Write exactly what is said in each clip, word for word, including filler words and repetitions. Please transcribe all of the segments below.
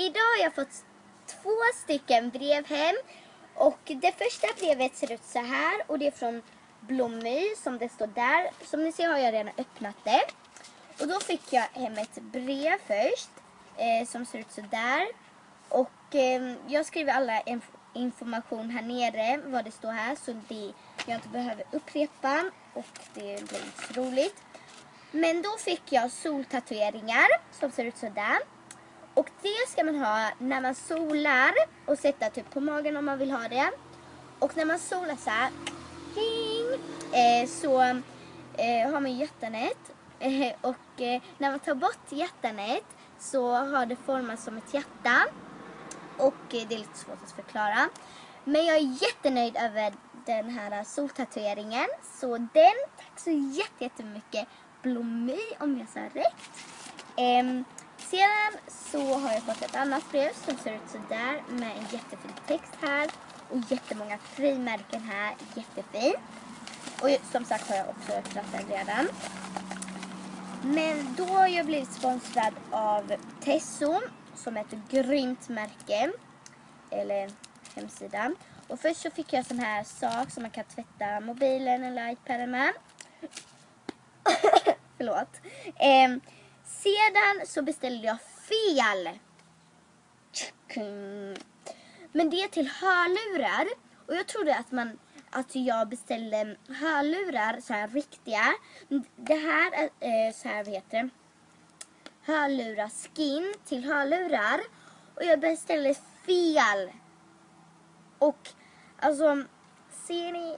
idag har jag fått två stycken brev hem. Och det första brevet ser ut så här. Och det är från Blommy som det står där. Som ni ser har jag redan öppnat det. Och då fick jag hem ett brev först. Eh, som ser ut så där. Och eh, jag skriver alla inf- information här nere. Vad det står här. Så det, jag inte behöver upprepa. Och det blir inte så roligt. Men då fick jag soltatueringar. Som ser ut så där. Och det ska man ha när man solar. Och sätta typ på magen om man vill ha det. Och när man solar så här. Ding, eh, så eh, har man hjärtanet. Eh, och eh, när man tar bort hjärtanet så har det formats som ett hjärta. Och eh, det är lite svårt att förklara. Men jag är jättenöjd över den här soltatueringen. Så den, tack så jätte, jättemycket Blommy om jag sa rätt. Eh, sedan så har jag fått ett annat brev som ser ut så där med en jättefin text här. Och jättemånga frimärken här, jättefin. Och som sagt har jag också öppnat den redan. Men då har jag blivit sponsrad av Tesso som är ett grymt märke. Eller hemsida. Och först så fick jag sån här sak som man kan tvätta mobilen eller iPaden med. Förlåt. Eh, sedan så beställde jag fel. Men det är till hörlurar. Och jag trodde att man att jag beställde hörlurar så här riktiga. Det här är eh, så här, vad heter det? Hörlurar skin till hörlurar. Och jag beställde fel. Och alltså ser ni?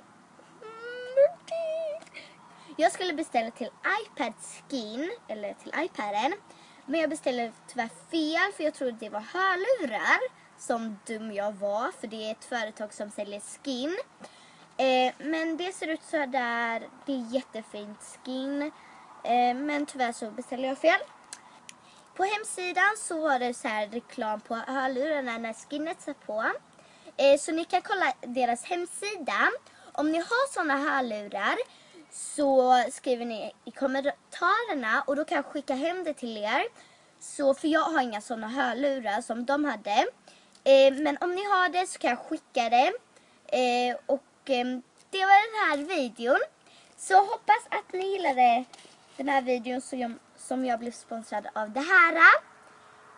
Jag skulle beställa till iPad skin eller till iPaden. Men jag beställde tyvärr fel för jag trodde det var hörlurar. Som dum jag var, för det är ett företag som säljer skin. Eh, men det ser ut så där. Det är jättefint skin. Eh, men tyvärr så beställde jag fel. På hemsidan så var det så här reklam på hörlurarna när skinnet ser på. Eh, så ni kan kolla deras hemsida. Om ni har såna hörlurar så skriver ni i kommentarerna och då kan jag skicka hem det till er. Så för jag har inga såna hörlurar som de hade. Eh, men om ni har det så kan jag skicka det. Eh, och eh, det var den här videon. Så hoppas att ni gillade den här videon som jag, som jag blev sponsrad av det här.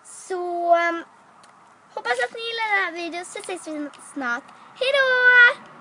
Så eh, hoppas att ni gillar den här videon så ses vi snart. Hej då!